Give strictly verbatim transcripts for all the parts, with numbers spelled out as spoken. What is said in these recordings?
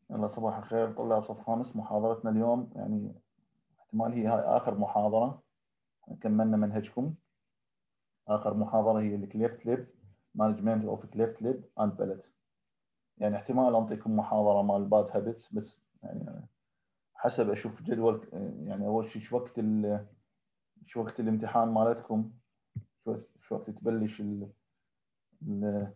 يلا صباح الخير طلاب صف خامس. محاضرتنا اليوم يعني احتمال هي هاي آخر محاضرة. كملنا منهجكم. آخر محاضرة هي الكليفت ليب مانجمنت اوف كليفت ليب اند بلت. يعني احتمال أنطيكم محاضرة مال باد هابتس، بس يعني حسب أشوف جدول. يعني أول شيء شو وقت ال شو وقت الامتحان مالتكم، شو شو وقت تبلش ال ال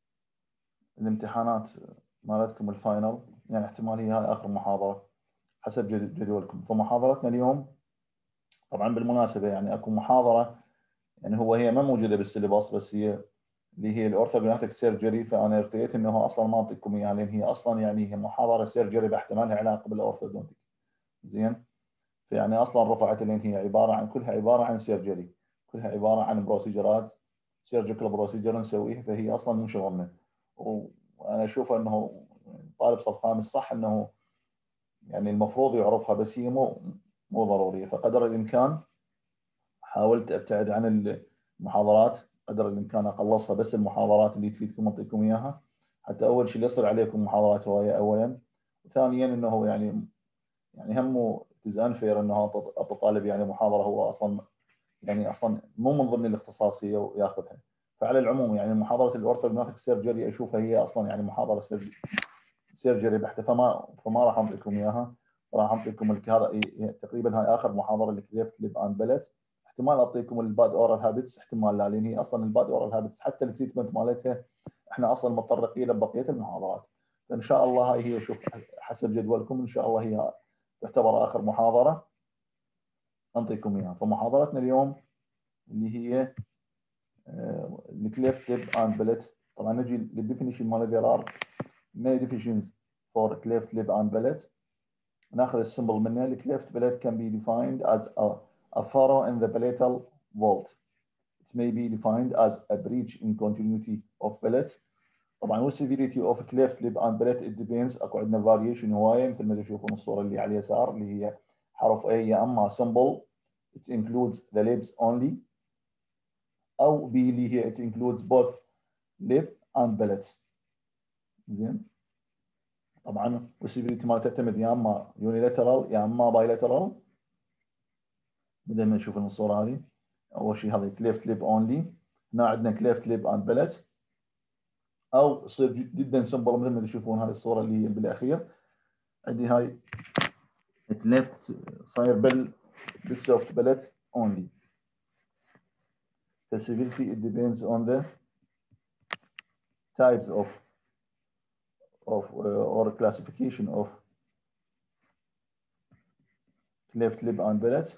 الامتحانات مالتكم الفاينل. يعني احتمال هي هاي آخر محاضرة حسب جدولكم. فمحاضرتنا اليوم طبعا بالمناسبة يعني اكو محاضرة، يعني هو هي ما موجودة بالسيلبس، بس هي اللي هي الاورثوغرافيك سيرجري، فانا ارتئيت انه اصلا ما اعطيكم اياها لان هي اصلا يعني هي محاضرة سيرجري بحته ما لها علاقة بالاورثودونتيك. زين، فيعني اصلا رفعت لان هي عبارة عن كلها عبارة عن سيرجري، كلها عبارة عن بروسيجرات سيرجيكال بروسيجر نسويها، فهي اصلا مو شغلنا. وانا اشوف انه طالب صف خامس صح انه يعني المفروض يعرفها، بس هي مو مو ضرورية. فقدر الامكان حاولت ابتعد عن المحاضرات قدر الامكان، اقلصها بس المحاضرات اللي تفيدكم اعطيكم اياها، حتى اول شيء لا يصير عليكم محاضرات هوايه اولا، وثانيا انه يعني يعني هم از انفير انه اعطي طالب يعني محاضره هو اصلا يعني اصلا مو من ضمن الاختصاصيه وياخذها. فعلى العموم يعني محاضره الاورثوغناثيك سيرجري اشوفها هي اصلا يعني محاضره سيرجري بحته، فما فما راح اعطيكم اياها. راح اعطيكم هذا تقريبا هاي اخر محاضره لكليفت ليب اند بلت. احتمال اعطيكم الباد اورال هابتس، احتمال لا، لان هي اصلا الباد اورال هابتس حتى التريتمنت مالتها احنا اصلا متطرقين له ببقيه المحاضرات. فان شاء الله هاي هي، شوف حسب جدولكم ان شاء الله هي تعتبر اخر محاضره انطيكم اياها. فمحاضرتنا اليوم اللي هي الكليفت ليب اند بلت. طبعا نجي للديفينيشن مال there are many definitions for cleft lip and palate. ناخذ السمبل منه. الكليفت palate can be defined as a, a furrow in the palatal vault. It may be defined as a breach in continuity of palate. طبعا والسيفيريتي اوف cleft lip and palate it depends. اكو عندنا فاريشن هوايه مثل ما تشوفون الصوره اللي على اليسار اللي هي حرف A، يا اما simple it includes the lips only، او B اللي هي it includes both lip and palate. زين، طبعا والسيفيريتي مال تعتمد يا اما يونيلاترال يا اما بايلاترال. بدل ما نشوف الصوره هذه، اول شيء هذه كليفت ليب اونلي، هنا عندنا كليفت ليب اند بلت، او يصير جدا سمبل مثل ما تشوفون هذه الصوره اللي هي بالاخير. عندي هاي كليفت صاير بال بالسوفت بلت اونلي. The severity it depends on the types of of uh, or classification of cleft lip and palate.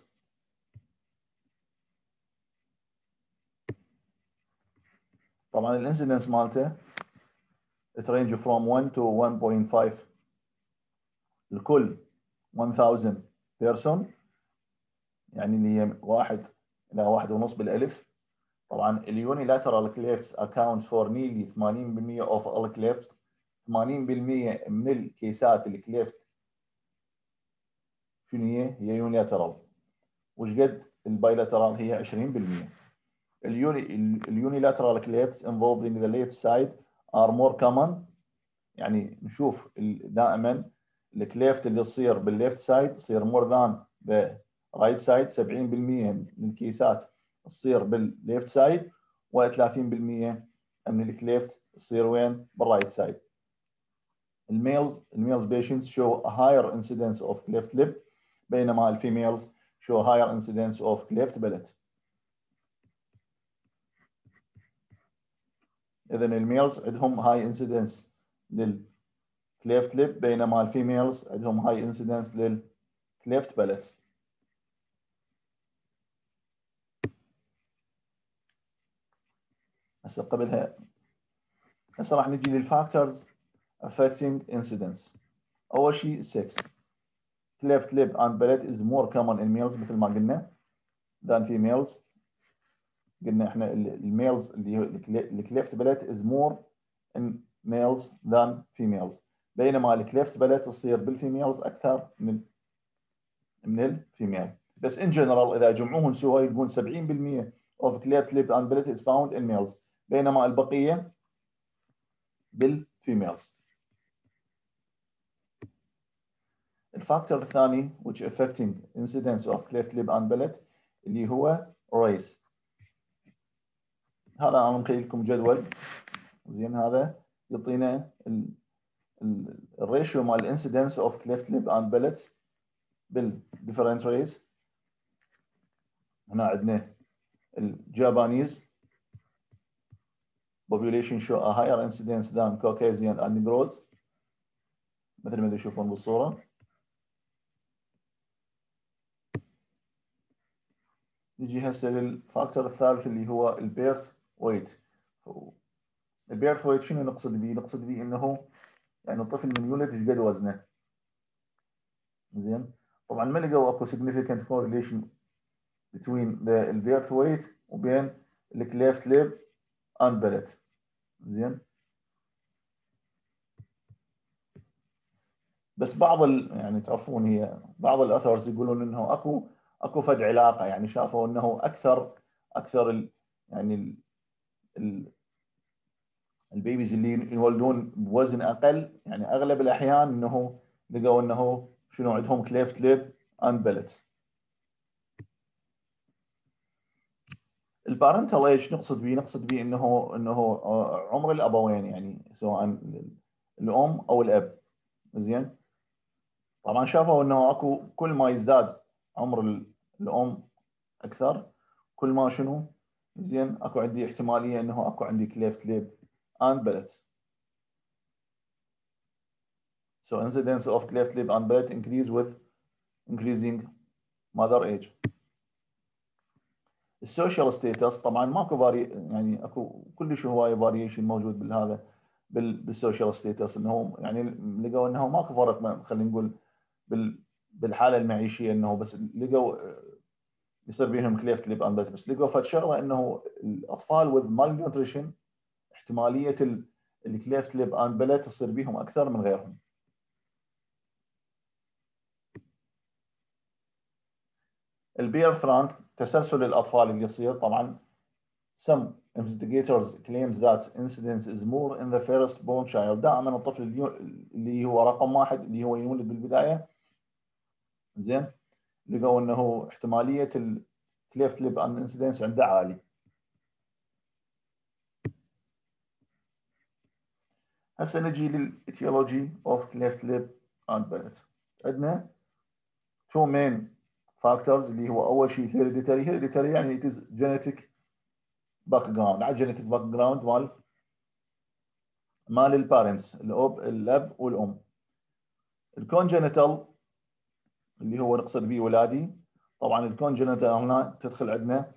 طبعا الانسيدنس مالته it range from one to one point five لكل one thousand person، يعني اللي هي واحد الى واحد ونص بالالف. طبعا اليونيلاترال كليفتس accounts for nearly ثمانين بالمئة of all clefts. ثمانين بالمئة من الكيسات الكليفت شنو هي؟ هي يونيلاترال. وش قد البايلاترال؟ هي عشرين بالمئة. اليوني اليونيلاترال كليفتس involved in the left side are more common. يعني نشوف دائما الكليفت اللي تصير بالليفت سايد تصير مور ذان برايت سايد. سبعين بالمئة من الكيسات تصير بالليفت سايد، و30% من الكليفت تصير وين؟ بالرايت سايد. الميلز الميلز patients show a higher incidence of cleft lip، بينما الفيميلز show higher incidence of cleft palate. اذا الميلز عندهم هاي انسيدنس للكليفت ليب، بينما الفيميلز عندهم هاي انسيدنس للكليفت باليت. هسه قبلها هسه راح نجي للفاكتورز affecting incidence. اول شيء sex. cleft lip and palate is more common in males مثل ما قلنا than females. قلنا احنا الميلز اللي هو الكليفت باليت is more in males than females، بينما الكليفت باليت تصير بالفيميلز اكثر من من الفيميل. بس in general اذا جمعوهم سوا يقولون سبعين بالمئة of cleft lip and palate is found in males، بينما البقيه بالفيميلز. الفاكتور الثاني which affecting incidence of cleft lip and palate اللي هو race. هذا انا مخلي لكم جدول زين، هذا يعطينا الريشيو مال الانسيدنس اوف كليفت ليب اند باليت بالديفرنت ريس. هنا عندنا الجابانيز population show a higher incidence than Caucasian and Negroes مثل ما تشوفون بالصورة. نجي هسه للفاكتور الثالث اللي هو البيرث ويت. البيرث ويت شنو نقصد به؟ نقصد به انه يعني الطفل من يولد ايش قد وزنه. زين، طبعا ما لقوا اكو significant correlation between the البيرث ويت وبين الكليفت ليب اند باليت. زين، بس بعض ال... يعني تعرفون هي بعض الاثرز يقولون انه اكو اكو فد علاقه، يعني شافوا انه اكثر اكثر ال... يعني ال... ال... البيبيز اللي يولدون بوزن اقل، يعني اغلب الاحيان انه لقوا انه شنو عندهم كليفت ليب اند باليت. البارنتال ايج نقصد به نقصد به انه انه عمر الابوين، يعني سواء الام او الاب. زين، طبعا شافوا انه اكو كل ما يزداد عمر الام اكثر كل ما شنو زين اكو عندي احتماليه انه اكو عندي كليفت ليب اند باليت. So incidence of cleft lip and palate increase with increasing mother age. السوشيال ستيتس طبعا ماكو فاري، يعني اكو كلش هوايه فاريشن موجود بالهذا بالسوشيال ستيتس، انه يعني لقوا انه ماكو فرق، خلينا نقول بالحاله المعيشيه، انه بس لقوا يصير بينهم كليفت ليب اند باليت. بس لقوا فد شغله انه الاطفال with malnutrition احتماليه الكليفت ليب اند باليت تصير بيهم اكثر من غيرهم. البيرث رانك تسلسل الاطفال اللي يصير. طبعا some investigators claims that incidence is more in the first born child. دائما الطفل اللي هو رقم واحد اللي هو يولد بالبدايه زين لقوا انه احتماليه الكليفت ليب اند انسيدنس عنده عالي. هسه نجي للاتيولوجي اوف كليفت ليب اند باليت. عندنا two main factors اللي هو اول شيء hereditary. hereditary يعني it is genetic background، على genetic background مال مال البارنتس، الاب الاب والام. الكونجنتال اللي هو نقصد به ولادي. طبعا الكونجنتال هنا تدخل عندنا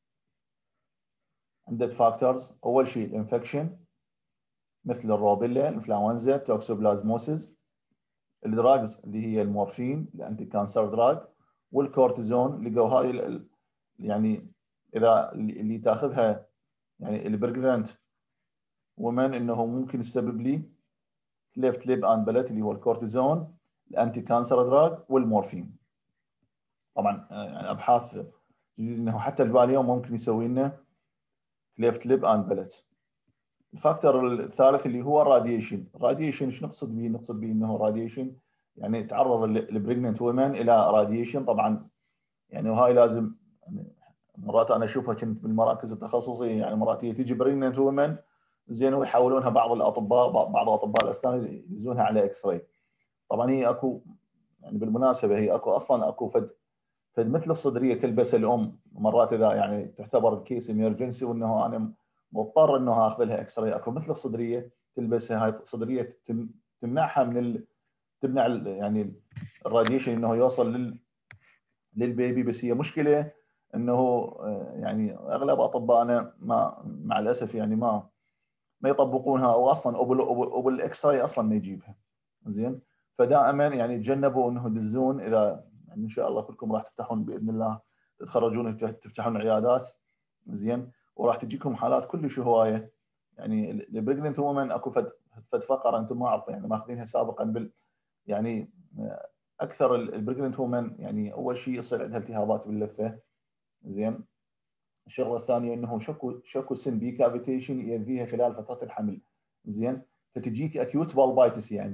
عدة فاكتورز. اول شيء الانفكشن مثل الروبيلا، الانفلونزا، توكسوبلازموسيس، الدراجز اللي هي المورفين الانتي كانسر دراج، والكورتيزون. لقوا هذه يعني اذا اللي تاخذها يعني البريجننت ومن انه ممكن يسبب لي كليفت ليب اند باليت اللي هو الكورتيزون، الانتي كانسر دراج، والمورفين. طبعا يعني ابحاث جديده انه حتى الفاليوم ممكن يسوي لنا كليفت ليب اند باليت. الفاكتور الثالث اللي هو الراديشن. الراديشن ايش نقصد به؟ نقصد به انه راديشن يعني تعرض البريجننت وومن الى راديشن. طبعا يعني وهاي لازم يعني مرات انا اشوفها كنت بالمراكز التخصصيه، يعني مرات هي تيجي بريجننت وومن زين ويحولونها بعض الاطباء بعض اطباء الاسنان يدزونها على اكس راي. طبعا هي اكو يعني بالمناسبه هي اكو اصلا اكو فد فد مثل الصدريه تلبس الام مرات اذا يعني تعتبر الكيس امرجنسي وانه انا مضطر انه اخذ لها اكس راي. اكو مثل الصدريه تلبسها، هاي الصدريه تمنعها من ال... تمنع ال... يعني الراديشن انه يوصل لل للبيبي. بس هي مشكله انه يعني اغلب اطبائنا ما مع الاسف يعني ما ما يطبقونها، او اصلا او بالاكس راي اصلا ما يجيبها. زين، فدائما يعني تجنبوا انه تدزون اذا يعني ان شاء الله كلكم راح تفتحون باذن الله تتخرجون تفتحون عيادات زين، وراح تجيكم حالات كلش هوايه. يعني البريجننت وومن اكو فد فد فقره انتم ما اعرف يعني ماخذينها سابقا بال يعني اكثر البريجننت وومن يعني اول شيء يصير عندها التهابات باللثه. زين، الشغله الثانيه انه شكو شكو سن بي كافيتيشن يأذيها خلال فتره الحمل. زين، فتجيك اكيوت بالبايتس يعني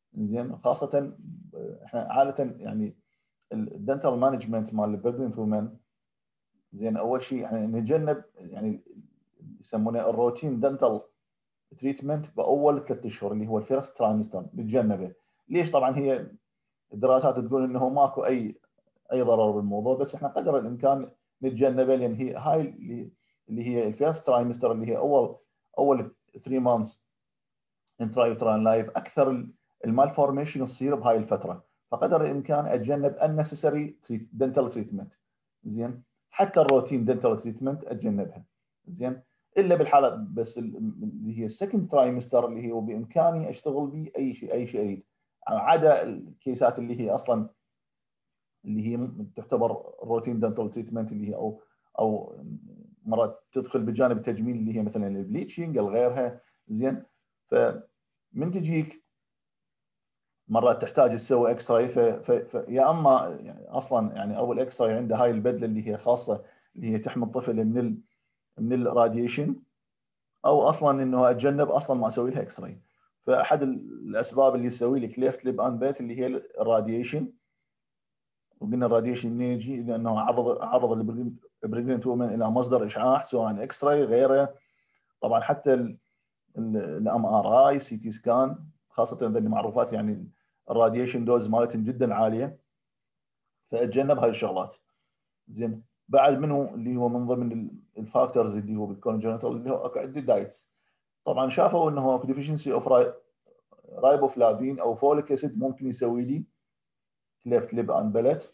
زين خاصه احنا عاده يعني الدنتال مانجمنت مال البريجننت وومن، زين اول شيء يعني نتجنب يعني يسمونه الروتين دنتال تريتمنت باول ثلاث اشهر اللي هو الفيرست ترايمستر نتجنبه. ليش؟ طبعا هي الدراسات تقول انه ماكو اي اي ضرر بالموضوع، بس احنا قدر الامكان نتجنبه، لان هي هاي اللي هي الفيرست ترايمستر اللي هي اول اول ثلاث مانثs انترايوتران لايف، اكثر المالفورميشن تصير بهاي الفتره، فقدر الامكان اتجنب unnecessary dental treatment. زين حتى الروتين dental treatment اتجنبها. زين الا بالحاله بس اللي هي السكند ترايمستر اللي هو بامكاني اشتغل به اي شيء اي شيء اريد، عدا الكيسات اللي هي اصلا اللي هي تعتبر روتين دنتال تريتمنت اللي هي او او مرات تدخل بجانب التجميل اللي هي مثلا البليتشنج او غيرها. زين فمن تجيك مرات تحتاج تسوي اكس راي، فيا اما يعني اصلا يعني اول اكس راي عنده هاي البدله اللي هي خاصه اللي هي تحمي الطفل من ال من الراديشن، او اصلا انه اتجنب اصلا ما اسوي لها اكس راي. فاحد الاسباب اللي يسوي لك كليفت ليب ان بيت اللي هي الراديشن، وقلنا الراديشن منين يجي؟ لانه عرض عرض البريجننت وومن الى مصدر اشعاع سواء اكس راي غيره. طبعا حتى الام ار اي سي تي سكان خاصه ذي معروفات يعني الراديشن دوز مالتهم جدا عاليه، فاتجنب هاي الشغلات. زين بعد منه اللي هو من ضمن الفاكتورز اللي هو بالكونجنتال اللي هو اكو عده دايتس. طبعا شافوا انه اكو ديفيشنسي اوف رايبوفلافين او فوليك اسيد ممكن يسوي لي كليفت ليب ان بلت،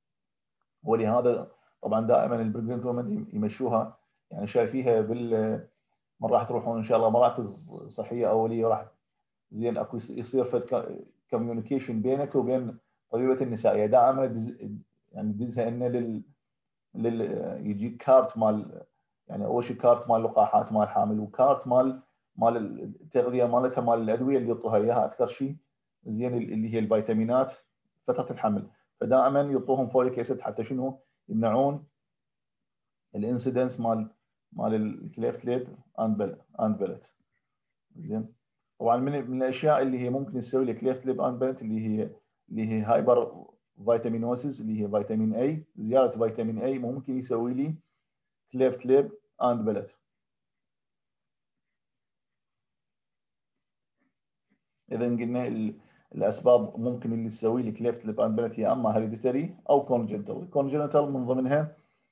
ولهذا طبعا دائما البريجننت وومن يمشوها يعني شايفيها بال من راح تروحون ان شاء الله مراكز صحيه اوليه راح زين اكو يصير فد كوميونيكيشن بينك وبين طبيبه النساء دائما يعني تدزها انه لل لل يجيك كارت مال يعني اول شيء كارت مال لقاحات مال حامل، وكارت مال مال التغذيه مالتها مال الادويه اللي يعطوها اياها اكثر شيء. زين اللي هي الفيتامينات فتره الحمل، فدائما يعطوهم فوليك اسيد حتى شنو يمنعون الانسيدنس مال مال الكليفت ليب اند اند بلت. زين طبعا من من الاشياء اللي هي ممكن تسوي لك كليفت ليب اند بلت اللي هي اللي هي هايبر فيتامينوسيس اللي هي فيتامين اي، زياده فيتامين اي ممكن يسوي لي كليفت ليب اند بلت. اذا قلنا الاسباب ممكن اللي تسوي لي كليفت ليب اند بلت هي اما هيريديتري او كونجنتال. كونجنتال من ضمنها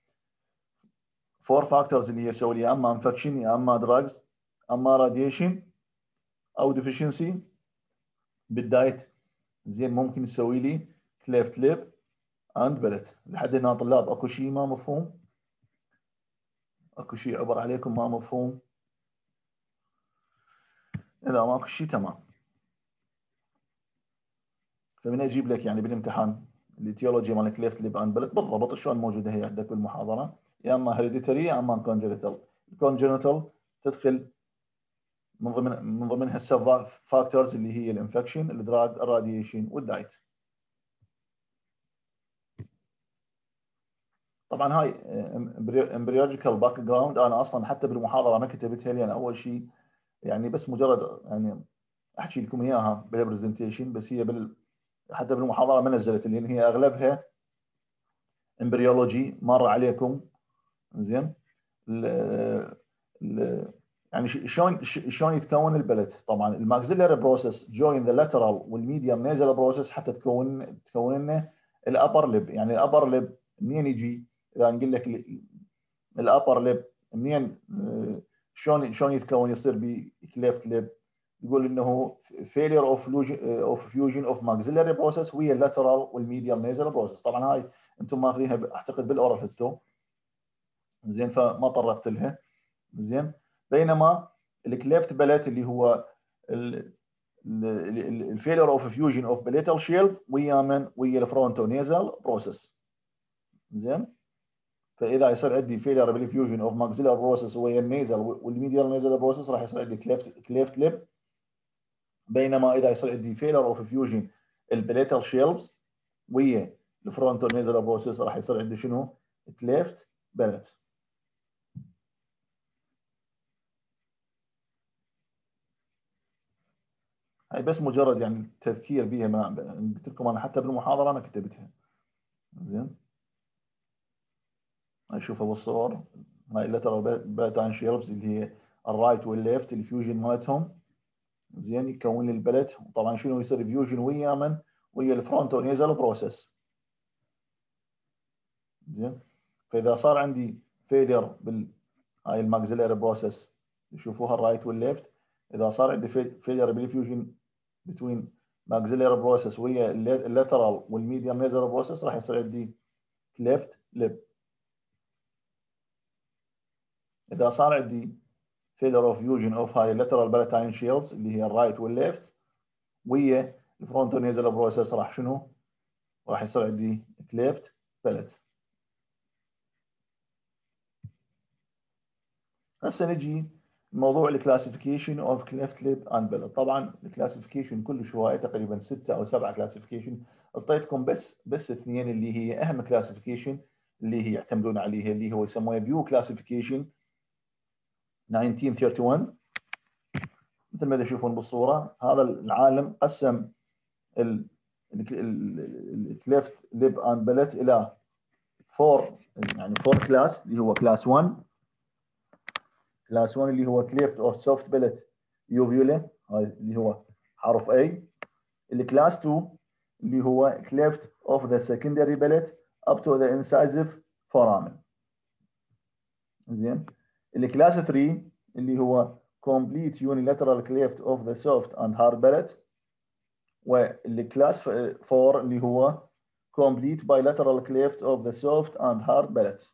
فور فاكتورز اللي هي يسوي لي اما انفكشن يا اما دراجز اما راديشن او ديفيشنسي بالدايت. زين ممكن يسوي لي كليفت ليب اند بلت. لحد هنا طلاب اكو شيء ما مفهوم؟ اكو شيء عبر عليكم ما مفهوم؟ اذا ما اكو شيء تمام. فمن اجيب لك يعني بالامتحان الاتيولوجي مال كليفت ليب اند بلت بالضبط شلون موجوده هي عندك بالمحاضره، يا اما هيريديتري يا اما كونجنتال. الكونجنتال تدخل من ضمن من ضمنها السب فاكتورز اللي هي الانفكشن الدراج الراديشن والدايت. طبعا هاي امبريولوجيكال باك جراوند انا اصلا حتى بالمحاضره ما كتبتها لي انا اول شيء يعني بس مجرد يعني احكي لكم اياها بالبرزنتيشن، بس هي بال حتى بالمحاضره ما نزلت لان هي اغلبها امبريولوجي مر عليكم. زين ال ال يعني شلون شلون يتكون البلت. طبعا الماكسيلاري بروسس جوين ذا لاترال والميديوم نيزل بروسس حتى تكون تكون لنا الابر ليب. يعني الابر ليب منين يجي؟ اذا نقول لك الابر ليب منين شلون شلون يتكون يصير بكليفت ليب؟ يقول انه فيلير اوف اوف فيوجن اوف ماكسيلاري بروسس ويا اللاترال والميديال نيزل بروسس. طبعا هاي انتم ماخذينها اعتقد بالاورال هيستو، زين فما طرقت لها. زين بينما الكليفت بلت اللي هو الفيلير اوف فيوجن اوف بليتال شيلف ويا من ويا الفرونتو نيزل بروسس. زين فاذا يصير عندي فيلير بالفيوجن اوف ماكسيلار بروسس ويا النيزل والميديال نيزل بروسس راح يصير عندي كليفت كليفت ليب. بينما اذا يصير عندي فيلر اوف فيوجن البليتال شيلفز ويا الفرونتال نيزل بروسس راح يصير عندي شنو؟ كليفت بلت. هاي بس مجرد يعني تذكير بها، ما قلت لكم انا حتى بالمحاضره انا كتبتها. زين هاي شوفوا بالصور، هاي اللاترال بلاتاين شيلفز اللي هي الرايت والليفت الفيوجن مالتهم. زين يكون لي البلت، وطبعا شنو يصير فيوجن ويا من؟ ويا الفرونتو نيزل بروسيس. زين فاذا صار عندي فيلير بال هاي الماكسيلاري بروسيس يشوفوها الرايت والليفت، اذا صار عندي فيلير بالفيوجن بتوين ماكسيلاري بروسيس ويا اللاترال والميديم نيزل بروسيس راح يصير عندي كليفت لب. اذا صار عندي فيلر اوف فيوجن اوف هاي اللاترال بلاتاين شيلز اللي هي الرايت والليفت ويا الفرونتو نيزل بروسيس راح شنو؟ راح يصير عندي كليفت بلت. هسه نجي موضوع الكلاسيفيكيشن اوف كليفت ليب اند بلت. طبعا الكلاسيفيكيشن كلش هوايه، تقريبا ستة او سبعة كلاسيفيكيشن. اعطيتكم بس بس اثنين اللي هي اهم كلاسيفيكيشن اللي هي يعتمدون عليها، اللي هو يسموها فيو كلاسيفيكيشن ألف وتسعمئة وواحد وثلاثين. مثل ما تشوفون بالصوره، هذا العالم قسم الكليفت ليب اند بلت الى فور، يعني فور كلاس، اللي هو كلاس واحد. كلاس واحد اللي هو كليفت اوف سوفت بلت يوفيولا، هاي اللي هو حرف A. الكلاس اثنين اللي هو كليفت اوف ذا سكندري بلت اب تو ذا انسايزيف فورامن. زين الكلاس ثلاثة اللي هو complete unilateral cleft of the soft and hard palate. والكلاس أربعة اللي هو complete bilateral cleft of the soft and hard palate.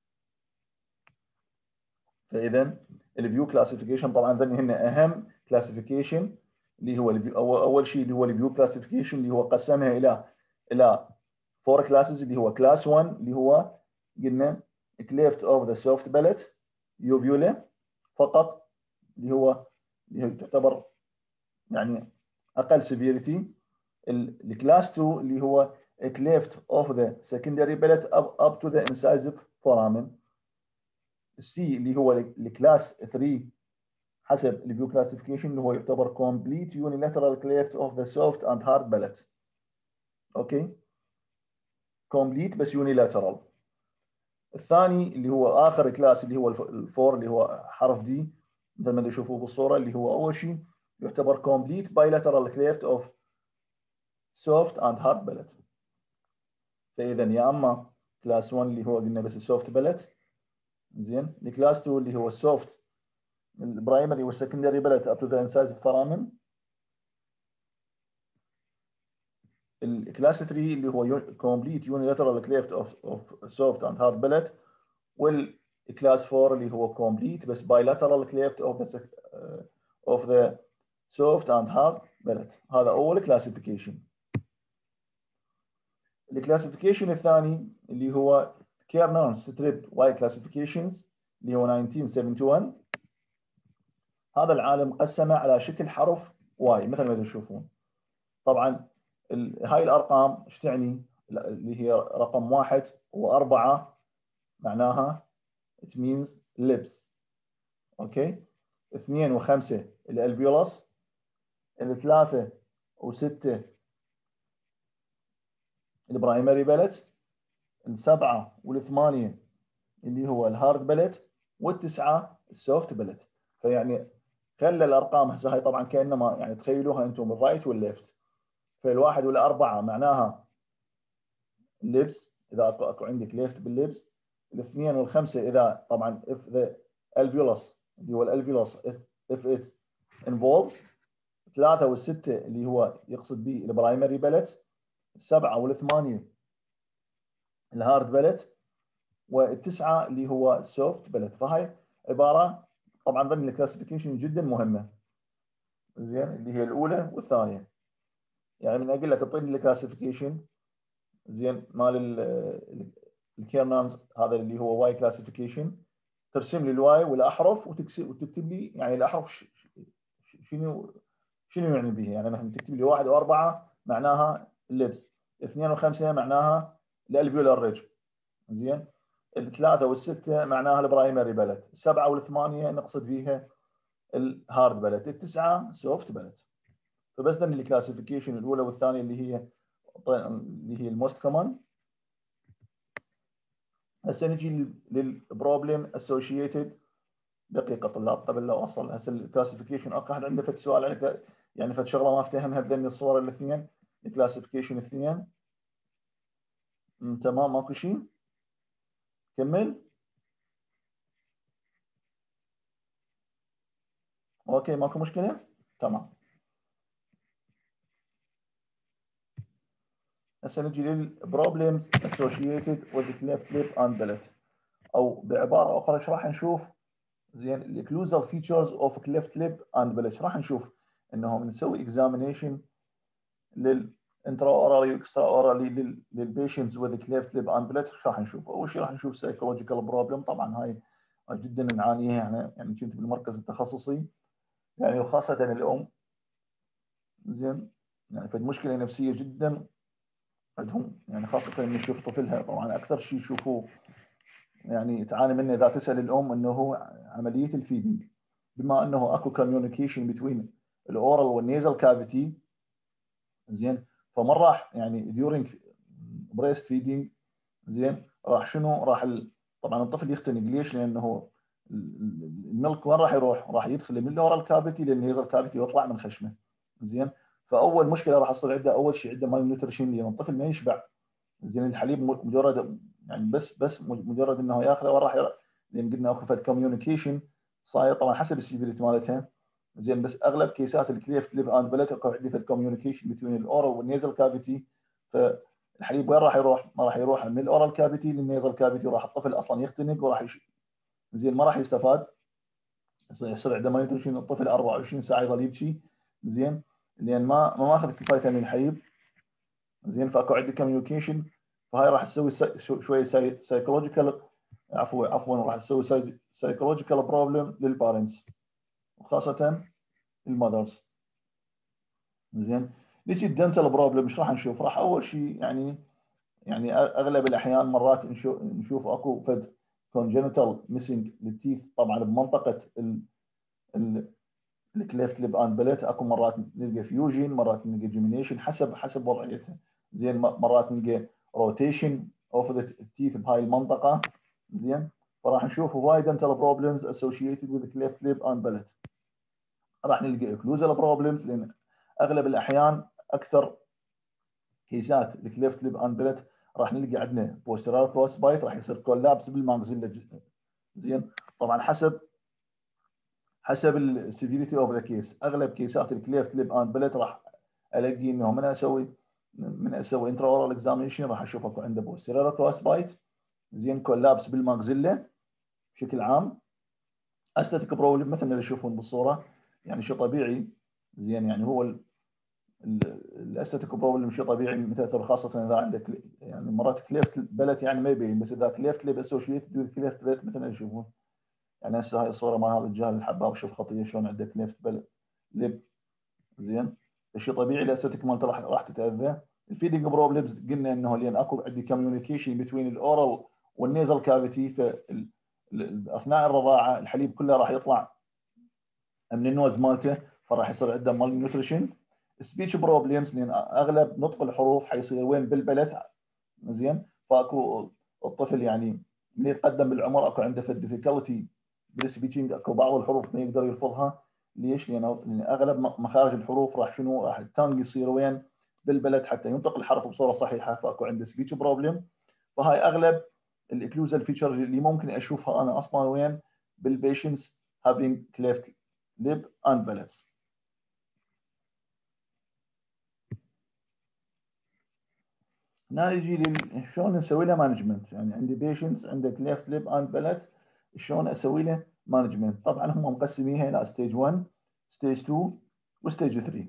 فاذا الفيو كلاسيفيكيشن طبعا ذني هن اهم كلاسيفيكيشن، اللي هو الفيو اول اول شيء اللي هو الفيو كلاسيفيكيشن اللي هو قسمها الى الى فور كلاسز، اللي هو كلاس واحد اللي هو قلنا cleft of the soft palate uvula فقط، اللي هو اللي هو تعتبر يعني اقل سيفيريتي. الكلاس اثنين اللي هو cleft of the secondary palate up, up to the incisive foramen. السي اللي هو الكلاس ثلاثة حسب الفيو كلاسيفيكيشن اللي هو يعتبر complete unilateral cleft of the soft and hard palate. اوكي complete بس unilateral. الثاني اللي هو اخر كلاس اللي هو الفور اللي هو حرف دي، مثل ما تشوفوه بالصوره، اللي هو اول شيء يعتبر complete bilateral cleft of soft and hard palate. فاذا يا اما كلاس واحد اللي هو قلنا بس السوفت بالت، زين الكلاس اثنين اللي هو السوفت البرايمري والسكندري بالت اب تو ذا انسايزيف فورامن. الكلاس ثلاثة اللي هو complete unilateral cleft of of soft and hard palate. والكلاس أربعة اللي هو complete بس bilateral cleft of the uh, of the soft and hard palate. هذا اول كلاسيفيكيشن. الكلاسيفيكيشن الثاني اللي هو كيرنان ستريب واي كلاسيفيكيشنز اللي هو ألف وتسعمئة وواحد وسبعين. هذا العالم قسمه على شكل حرف واي مثل ما تشوفون. طبعا هاي الارقام ايش تعني؟ اللي هي رقم واحد واربعه معناها it means lips. اوكي اثنين وخمسه الالفيولوس، الثلاثه وسته البرايمري بلت، السبعه والثمانيه اللي هو الهارد بلت، والتسعه السوفت بلت. فيعني خلى الارقام هسه هاي طبعا كانما يعني تخيلوها انتم الرايت والليفت. فالواحد والاربعه معناها اللبس اذا اكو اكو عندك ليفت باللبس. الاثنين والخمسه اذا طبعا if the alveolus اللي هو الالفيولوس if, if it involves. ثلاثه والسته اللي هو يقصد به البرايمري بلت، السبعه والثمانيه الهارد بلت، والتسعه اللي هو سوفت بلت. فهاي عباره طبعا ضمن الكلاسيفيكيشن جدا مهمه، زين اللي هي الاولى والثانيه. يعني من اقول لك اعطيني الكلاسيفيكيشن زين مال الكيرنانز هذا اللي هو واي كلاسيفيكيشن، ترسم لي الواي والاحرف وتكتب لي يعني الاحرف شنو شنو يعني بها. يعني مثلا تكتب لي واحد واربعه معناها اللبس، اثنين وخمسه معناها الالفيولار ريج، زين الثلاثه والسته معناها البرايمري بلت، السبعه والثمانيه نقصد فيها الهارد بلت، التسعه سوفت بلت. فبس ذن الكلاسيفيكيشن الاولى والثانيه اللي هي اللي هي الموست كومن. هسه نجي للبروبلم اسوشيتد. دقيقه طلاب قبل لا اوصل هسه الكلاسيفيكيشن. اكو احد عنده فد سؤال على يعني فد شغله ما افتهمها بذني الصور الاثنين الكلاسيفيكيشن الاثنين؟ تمام ماكو شيء؟ كمل. اوكي ماكو مشكله؟ تمام. هسه نجي للبروبلمز associated with the cleft lip and palate، او بعباره اخرى ايش راح نشوف؟ زين الاكلوزال فيتشرز اوف cleft lip and palate. راح نشوف انه نسوي اكزامينيشن للانترا اورالي واكسترا اورالي للبيشنتس with the cleft lip and palate. ايش راح نشوف؟ اول شيء راح نشوف سايكولوجيكال بروبلم. طبعا هاي جدا نعانيها يعني يعني كنت بالمركز التخصصي يعني وخاصه الام. زين يعني فد مشكله نفسيه جدا عندهم يعني خاصة إن نشوف طفلها. طبعا أكثر شيء يشوفوه يعني تعاني منه إذا تسأل الأم إنه هو عملية الفيدنج، بما إنه أكو كوميونيكيشن بين الأورال والنيزل كافيتي. زين فمن راح يعني ديورينج بريست فيدنج زين راح شنو راح ال... طبعا الطفل يختنق. ليش؟ لأنه الملك وين راح يروح؟ راح يدخل من الأورال كافيتي للنيزل كافيتي ويطلع من خشمه. زين فأول مشكلة راح تصير عنده أول شيء عنده مال نيوتريشن لأن الطفل ما يشبع. زين الحليب مجرد يعني بس بس مجرد انه ياخذه وراح يرى. لان قلنا اكو فد كوميونيكيشن صاير طبعا حسب السيفيريتي مالتها. زين بس اغلب كيسات الكليفت ليب اند بلت اكو عندي فد كوميونيكيشن بين الاورال والنيزل كافيتي. فالحليب وين راح يروح؟ ما راح يروح من الاورال كافيتي للنيزل كافيتي وراح الطفل اصلا يختنق وراح يش... زين ما راح يستفاد. يصير عنده ما يدري الطفل أربعة وعشرين ساعه يظل يبكي. زين لان ما ما ماخذ كفايته من الحليب. زين فاكو عندي كوميونيكيشن. فهاي راح تسوي شويه سايكولوجيكال عفوا عفوا راح تسوي سايكولوجيكال بروبلم للبارنتس وخاصه المذرز. زين نجي الدنتال بروبلم. ايش راح نشوف؟ راح اول شيء يعني يعني اغلب الاحيان مرات نشوف نشوف اكو فد كونجنتال ميسنج للتيث طبعا بمنطقه الكليفت ليب اند بليت. اكو مرات نلقى فيوجن، مرات نلقى جيمينيشن حسب حسب وضعيتها. زين مرات نلقى روتيشن اوف ذا تيث بهاي المنطقه. زين فراح نشوف هواي دنتال بروبلمز اسوشيتد وذ كليفت ليب اند بليت. راح نلقى اكلوزال بروبلمز لان اغلب الاحيان اكثر كيسات الكليفت ليب اند بليت راح نلقى عندنا بوستيرال كروس بايت راح يصير كولابس بالماكسيلا. زين طبعا حسب حسب السيفيريتي اوف ذا كيس. اغلب كيسات الكليفت ليب اند بلت راح الاقي انه من اسوي من اسوي انترا اورال اكزامينشن راح اشوف اكو عنده بوستيرير كروس بايت. زين كولابس بالماكسيلا بشكل عام. استاتيك بروبلم مثل ما تشوفون بالصوره يعني شيء طبيعي. زين يعني هو الاستاتيك بروبلم شيء طبيعي متاثر خاصه اذا عندك يعني مرات كليفت بلت يعني ما يبين. بس اذا كليفت ليب اسوشيتد كليفت بلت مثل ما تشوفون يعني هسه هاي الصوره مال هذا الجهل الحباب شوف خطيه شلون عنده كليفت بل لب. زين شيء طبيعي الاستاتيك مالته راح راح تتاذى. الفيدنج بروبلمز قلنا انه لان اكو عندي كوميونيكيشن بين الاورال والنيزل كافيتي. ف اثناء الرضاعه الحليب كله راح يطلع من النوز مالته فراح يصير عنده مال نيوتريشن. سبيتش بروبلمز لان اغلب نطق الحروف حيصير وين؟ بالبلت. زين فاكو الطفل يعني من يتقدم بالعمر اكو عنده فد ديفيكولتي بالسبيتشنج. اكو بعض الحروف ما يقدر يلفظها. ليش؟ لان اغلب مخارج الحروف راح شنو؟ راح التانج يصير وين؟ بالبلد حتى ينطق الحرف بصوره صحيحه. فاكو عنده سبيتش بروبلم. فهاي اغلب الاكلوزال فيتشر اللي ممكن اشوفها انا اصلا وين؟ بالبيشنتس هافينج كليفت ليب اند بلتس. هنا نجي شلون نسوي له مانجمنت. يعني عندي بيشنتس عنده كليفت ليب اند بلت شلون اسوي له مانجمنت؟ طبعا هم مقسمينها الى ستيج واحد ستيج اثنين وستيج ثلاثة.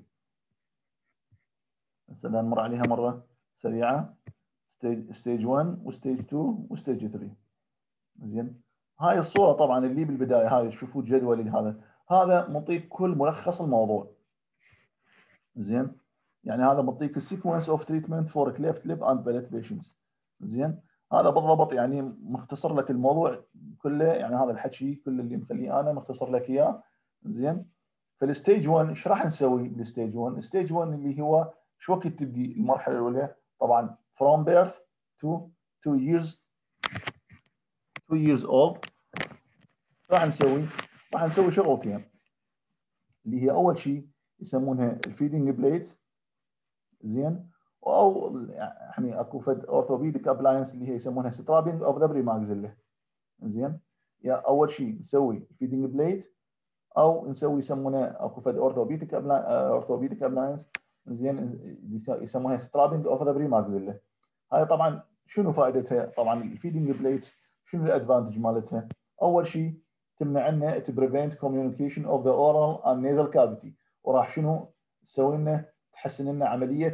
هسه نمر عليها مره سريعه. ستيج ستيج واحد وستيج اثنين وستيج ثلاثة. زين هاي الصوره طبعا اللي بالبدايه هاي شوفوا الجدول هذا هذا معطيك كل ملخص الموضوع. زين يعني هذا معطيك السيكونس اوف تريتمنت فور كليفت ليب اند بلت بيشنتس. زين هذا بالضبط يعني مختصر لك الموضوع كله. يعني هذا الحكي كل اللي مخليه انا مختصر لك اياه. زين فالستيج واحد ايش راح نسوي بالستيج واحد؟ الستيج واحد اللي هو شو وقت تبدي المرحله الاولى؟ طبعا from birth to two years two years old. راح نسوي راح نسوي شغلتين اللي هي اول شيء يسمونها الفيدنج بليت، زين، او يعني اكو فد اورثوبيديك ابلاينس اللي هي يسمونها سترابينج اوف ذا بريماكسيلا، زين. يا اول شيء نسوي الفيدنج بليت او نسوي يسمونه اكو فد اورثوبيديك اورثوبيديك ابلاينس، زين، يسمونها سترابينج اوف ذا بريماكسيلا. هاي طبعا شنو فائدتها؟ طبعا الفيدنج بليت شنو الادفانتج مالتها؟ اول شيء تمنع لنا to prevent communication of the oral and nasal cavity، وراح شنو تسوي لنا؟ تحسن لنا عمليه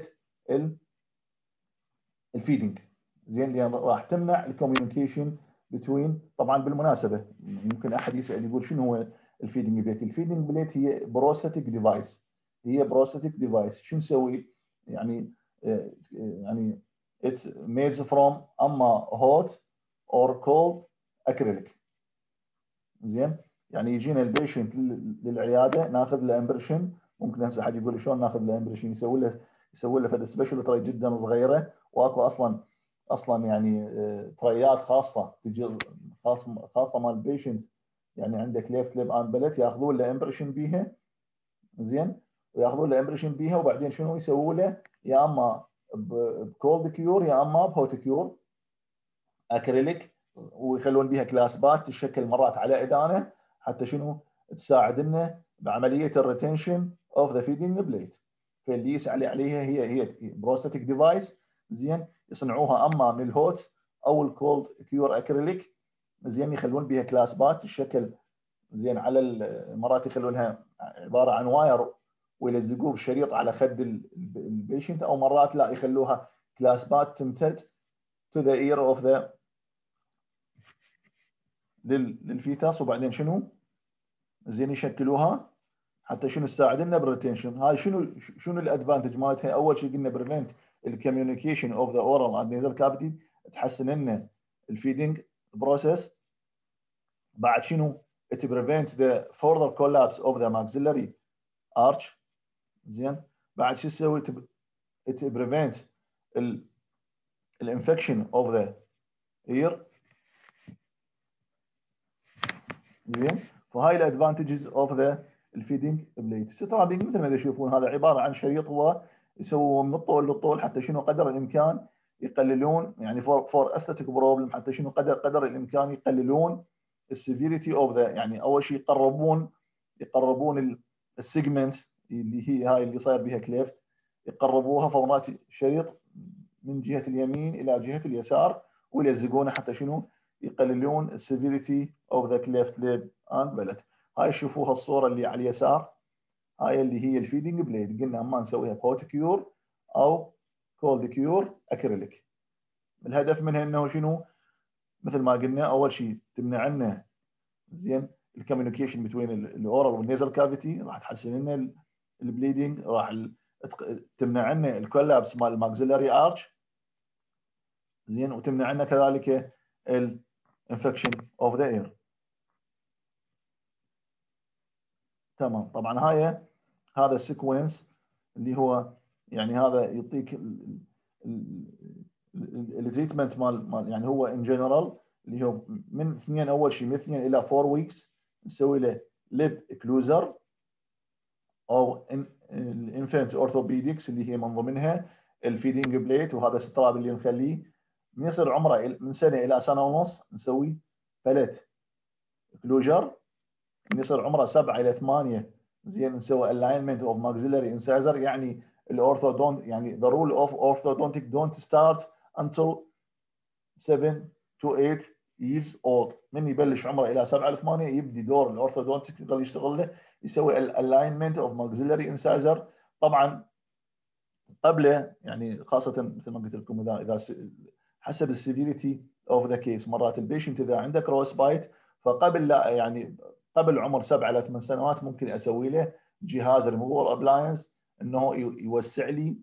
الفيدنج، زين، لان راح تمنع الكوميونيكيشن بتوين. طبعا بالمناسبه ممكن احد يسال يقول شنو هو الفيدنج بليت؟ الفيدنج بليت هي بروستاتيك ديفايس، هي بروستاتيك ديفايس. شو نسوي؟ يعني يعني it's made from اما hot or cold acrylic، زين. يعني يجينا البيشنت للعياده ناخذ له امبريشن. ممكن هسه احد يقول شلون ناخذ له امبريشن؟ يسوي له يسوي له فد سبيشال تري جدا صغيره، واكو اصلا اصلا يعني تريات خاصه تجي خاصه خاصه مال البيشنت، يعني عندك ليفت ليب ان بلت ياخذون له امبريشن بيها، زين، وياخذون له امبريشن بيها، وبعدين شنو يسووا له؟ يا اما بكولد كيور يا اما بهوت كيور اكريليك، ويخلون بها كلاسبات تشكل مرات على ايدانا حتى شنو؟ تساعدنا بعمليه الريتنشن اوف ذا فيدنج بليت. فاللي يسعى عليها هي هي بروستاتيك ديفايس، زين، يصنعوها اما من الهوت او الكولد كيور اكريليك، زين، يخلون بها كلاسبات تشكل، زين، على مرات يخلونها عباره عن واير ويلزقوه بالشريط على خد البيشنت، او مرات لا يخلوها كلاسبات تمتد to the ear of the للفيتاس، وبعدين شنو؟ زين، يشكلوها حتى شنو تساعدنا بالريتنشن. هاي شنو شنو الادفانتج مالتها؟ اول شيء قلنا بريفنت الكوميونيكيشن اوف ذا اورال اند نيزل كافيتي، تحسن لنا الفيدنج بروسيس. بعد شنو؟ it prevents the further collapse of the maxillary arch، زين. بعد شو تسوي؟ it prevents الانفكشن of the ear، زين. فهاي الادفانتجز اوف ذا الفيدنج بليت. سترابينج مثل ما تشوفون هذا عباره عن شريط هو يسووه من الطول للطول حتى شنو قدر الامكان يقللون، يعني فور فور استاتيك بروبلم، حتى شنو قدر قدر الامكان يقللون السيفيريتي اوف ذا، يعني اول شيء يقربون يقربون السيجمنتس اللي هي هاي اللي صاير بها كليفت، يقربوها فورمات شريط من جهه اليمين الى جهه اليسار، ويلزقونه حتى شنو؟ يقللون السيفيريتي اوف ذا كليفت ليب اند بلت. هاي شوفوها الصوره اللي على اليسار، هاي اللي هي الفيدنج بليد. قلنا اما نسويها بوت كيور او كولد كيور اكريليك. الهدف منها انه شنو؟ مثل ما قلنا اول شيء تمنع لنا، زين، الكوميونيكيشن بين الاورال والنيزل كافيتي، راح تحسن لنا البليدنج، راح تمنع لنا الكولابس مال الماكسيلاري ارش، زين، وتمنع لنا كذلك الانفكشن اوف ذا اير. تمام. طبعا هاي هذا السيكونس اللي هو يعني هذا يعطيك التريتمنت مال مال يعني هو ان جنرال اللي هو من اثنين، اول شيء من اثنين الى فور ويكس نسوي له ليب كلوزر او الانفنت اورثوبيدكس اللي هي من ضمنها الفيدنج بليت، وهذا ستراب اللي نخليه. من يصير عمره من سنه الى سنه ونص نسوي ثلاث كلوجر. من يصير عمره سبعه الى ثمانيه، زين، نسوي alignment of maxillary incisor. يعني الاورثودونت يعني the rule of orthodontic don't start until seven to eight years old. من يبلش عمره الى سبعه الى ثمانيه يبدي دور الاورثودونتيك يضل يشتغل له، يسوي alignment of maxillary incisor. طبعا قبله يعني خاصه مثل ما قلت لكم اذا اذا حسب السيفيريتي اوف ذا كيس، مرات البيشنت اذا عنده كروس بايت فقبل لا يعني قبل عمر سبعه الى ثمان سنوات ممكن اسوي له جهاز ريموفر ابلاينس انه يوسع لي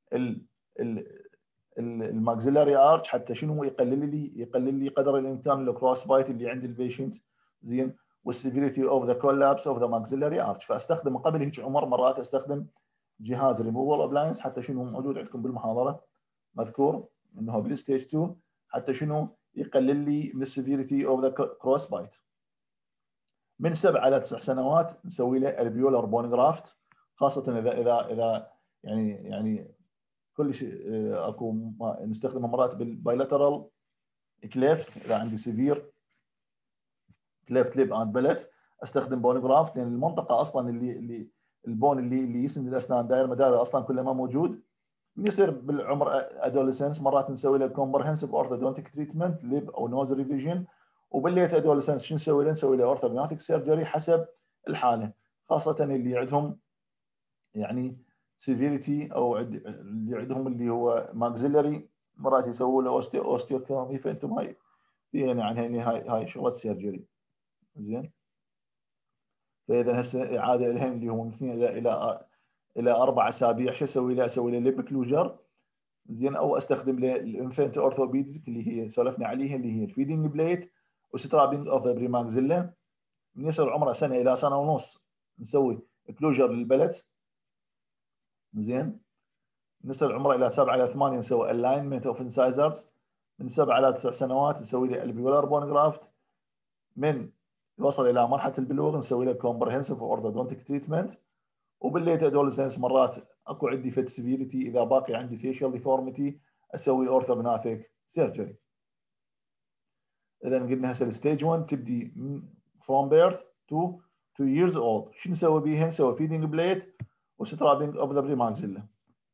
الماكسيلاري ارش حتى شنو يقلل لي يقلل لي قدر الامكان الكروس بايت اللي عند البيشنت، زين، والسيفيريتي اوف ذا كولابس اوف ذا ماكسيلري ارش. فاستخدم من قبل هيك عمر مرات استخدم جهاز ريموفال ابلاينس، حتى شنو موجود عندكم بالمحاضره مذكور انه بالستيج اثنين، حتى شنو يقلل لي من السيفيريتي اوف ذا كروس بايت. من سبع الى تسع سنوات نسوي له البيولر بون جرافت، خاصه اذا اذا اذا يعني يعني كل شيء اكو نستخدمه مرات بالبايلاترال كليفت. اذا عندي سيفير كليفت ليب اند بلت استخدم بون جرافت، لان المنطقه اصلا اللي اللي البون اللي اللي يسند الاسنان داير مداره اصلا كله ما موجود. يصير بالعمر ادوليسنس مرات نسوي له كومبرهنسيف اورثودونتيك تريتمنت ليب او نوز ريفيجن. وبالليت ادوليسنس شو نسوي له؟ نسوي له اورثوجناثيك سيرجري حسب الحاله، خاصه اللي عندهم يعني سيفيريتي او اللي عندهم اللي هو ماكسيلري مرات يسووا له اوستيوكومي. فانتم هاي في يعني هاي هاي هاي شغلات سيرجري زين. فاذا هسه اعاده لهم اللي هو من اثنين الى الى الى اربع اسابيع شو اسوي له؟ اسوي له ليب كلوجر زين، او استخدم له الانفنت اورثوبيديك اللي هي سولفنا عليها اللي هي الفيدنج بليت وسترابينج اوف ذا بريماكسيلا. من يصير عمره سنه الى سنه ونص نسوي كلوجر للبلد زين. من يصير عمره الى سبعه الى ثمانيه نسوي الاينمنت اوف انسايزرز. من سبعه الى تسع سنوات نسوي له الفيولار بون جرافت. من يوصل الى مرحله البلوغ نسوي له كومبرهنسيف اورثودونتيك تريتمنت. وبالليت ادولسنس مرات اكو عندي فت سيفيريتي، اذا باقي عندي فيشل ديفورميتي اسوي اورثوجناثيك سيرجري. اذا قلنا هسه الستيج واحد تبدي فروم بيرث تو two years old. شو نسوي بيها؟ نسوي فيدنج بليت وسترابينج اوف ذا بريماكسيلا.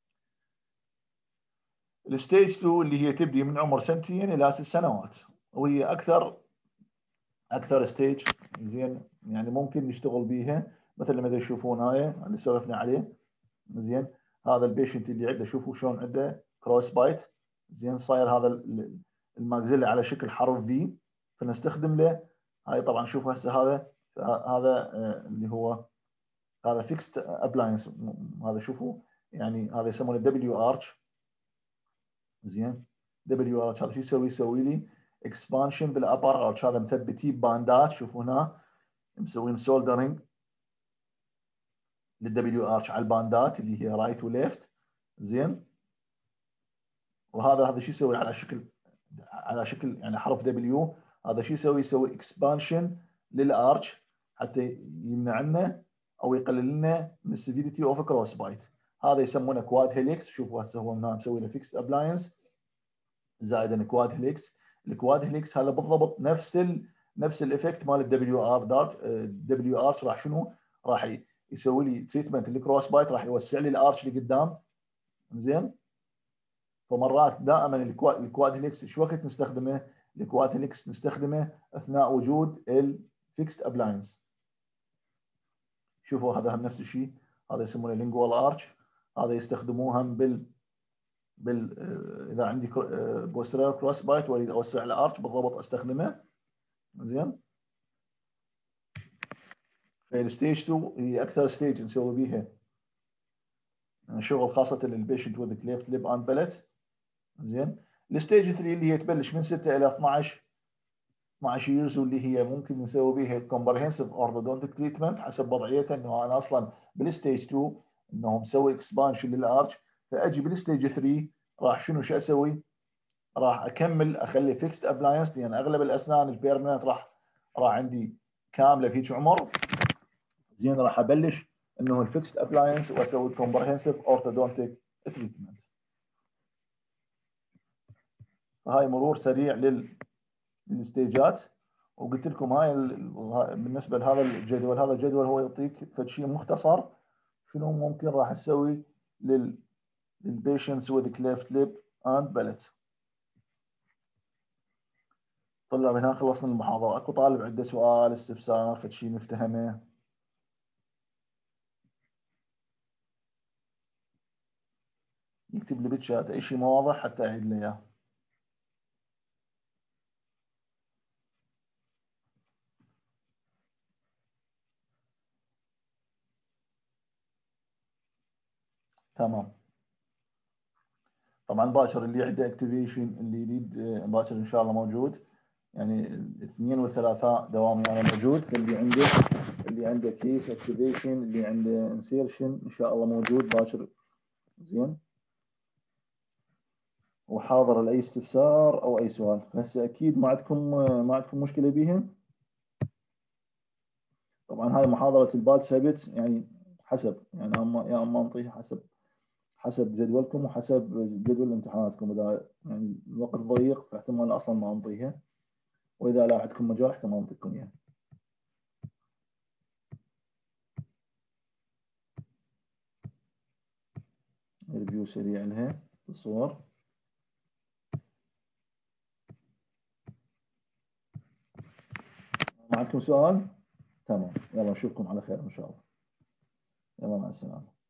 الستيج اثنين اللي هي تبدي من عمر سنتين الى ست سنوات، وهي اكثر اكثر ستيج زين يعني ممكن نشتغل بيها. مثل ما تشوفون هاي اللي سولفنا عليه زين. هذا البيشنت اللي عنده شوفوا شلون عنده كروس بايت زين، صاير هذا الماكسيلا على شكل حرف في، فنستخدم له هاي. طبعا شوفوا هسه هذا هذا اللي هو هذا فيكست ابلاينس. هذا شوفوا يعني هذا يسمونه دبليو ارش زين. دبليو ارش هذا شو يسوي؟ يسوي لي اكسبانشن بالابر ارش. هذا مثبتيه باندات، شوفوا هنا مسوين سولدرنج للدبليو ارش على الباندات اللي هي رايت وليفت زين. وهذا هذا شو يسوي؟ على شكل على شكل يعني حرف دبليو. هذا شو يسوي؟ يسوي اكسبانشن للارش حتى يمنع لنا او يقلل لنا من السيفيريتي اوف كروس بايت. هذا يسمونه كواد هيليكس. شوفوا هسه هو هنا مسوي له فيكس ابلاينس زائدا كواد هيليكس. الكواد هيليكس هذا بالضبط نفس ال نفس الافكت مال الدبليو ار دارت. الدبليو ارش راح شنو؟ راح يسوي لي تريتمنت للكروس بايت، راح يوسع لي الارش لقدام زين. فمرات دائما الكواد هيليكس شو وقت نستخدمه؟ الكواد هيليكس نستخدمه اثناء وجود الفيكست ابلاينس. شوفوا هذا هم نفس الشيء، هذا يسمونه لينجوال ارش. هذا يستخدموها بال بال اذا عندي بوستيريور كروس بايت واريد اوسع الارش بالضبط استخدمه زين. فالستيج اثنين هي اكثر ستيج نسوي بيها شغل، خاصه للبيشنت وذ كليفت ليب اند بلت زين. الستيج ثلاثة اللي هي تبلش من ستة الى اثنعش اثنعش ييرز، واللي هي ممكن نسوي بيها كومبرهنسيف اورثودونتيك تريتمنت حسب وضعيتها. انه انا اصلا بالستيج اثنين انه مسوي اكسبانشن للارش، فاجي بالستيج ثلاثة راح شنو شو اسوي؟ راح اكمل اخلي فيكست ابلاينس، لان اغلب الاسنان البيرمننت راح راح عندي كامله بهيك عمر زين. راح ابلش انه الفيكست ابلاينس واسوي كومبرهنسيف اورثودونتيك تريتمنت. فهاي مرور سريع لل للستيجات. وقلت لكم هاي بالنسبه لهذا الجدول، هذا الجدول هو يعطيك فد شيء مختصر شنو ممكن راح نسوي لل للبيشنتس وذ كليفت ليب اند بلت. طلاب هنا خلصنا المحاضره. اكو طالب عنده سؤال استفسار فد شيء مفتهمه؟ يكتب لي بالشات اي شيء ما واضح حتى اعيد له اياه. تمام. طبعا باكر اللي عنده اكتيفيشن اللي يريد باكر ان شاء الله موجود. يعني الاثنين والثلاثاء دوامي انا موجود، فاللي عنده اللي عنده كيس اكتيفيشن، اللي عنده انسيرشن ان شاء الله موجود باشر. زين، وحاضر لاي استفسار او اي سؤال. هسه اكيد ما عندكم ما عندكم مشكله بيها. طبعا هاي محاضره الباد سبت، يعني حسب يعني اما يا اما نعطيها حسب حسب جدولكم وحسب جدول امتحاناتكم. اذا يعني الوقت ضيق فاحتمال اصلا ما نعطيها، واذا لا عندكم مجال احتمال نعطيكم اياها. ريفيو سريع لها الصور. ما عندكم سؤال؟ تمام، يلا نشوفكم على خير ان شاء الله. يلا مع السلامه.